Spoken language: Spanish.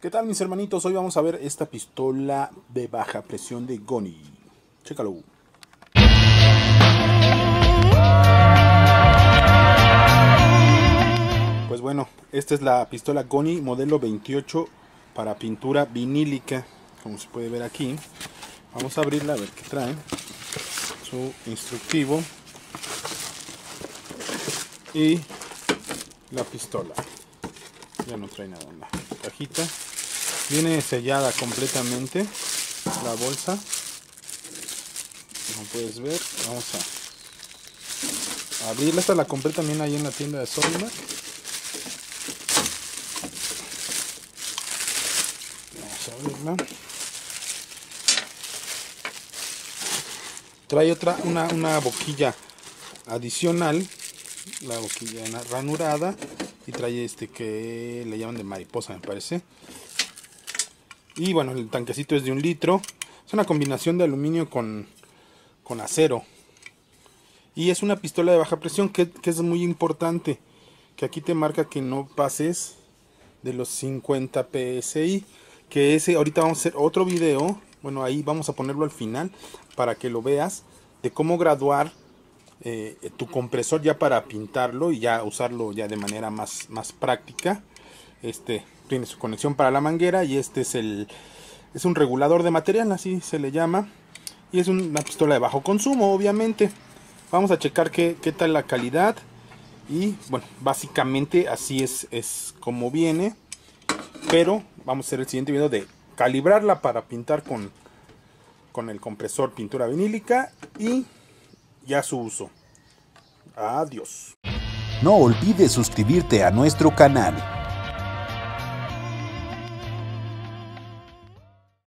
¿Qué tal, mis hermanitos? Hoy vamos a ver esta pistola de baja presión de Goni. Chécalo. Pues bueno, esta es la pistola Goni modelo 28 para pintura vinílica, como se puede ver aquí. Vamos a abrirla a ver qué trae. Su instructivo y la pistola. Ya no trae nada en la cajita. Viene sellada completamente la bolsa, como puedes ver. Vamos a abrirla. Esta la compré también ahí en la tienda de Sorimac. Vamos a abrirla. Trae una boquilla adicional, la boquilla ranurada, y trae que le llaman de mariposa, me parece. Y bueno, el tanquecito es de 1 litro. Es una combinación de aluminio con acero. Y es una pistola de baja presión que es muy importante. Que aquí te marca que no pases de los 50 PSI. Que ahorita vamos a hacer otro video. Bueno, ahí vamos a ponerlo al final para que lo veas. De cómo graduar tu compresor ya para pintarlo y ya usarlo ya de manera más práctica. Tiene su conexión para la manguera y es un regulador de material, así se le llama, y es una pistola de bajo consumo, obviamente. Vamos a checar qué tal la calidad y bueno, básicamente así es como viene, pero vamos a hacer el siguiente video de calibrarla para pintar con el compresor pintura vinílica y ya su uso. Adiós. No olvides suscribirte a nuestro canal.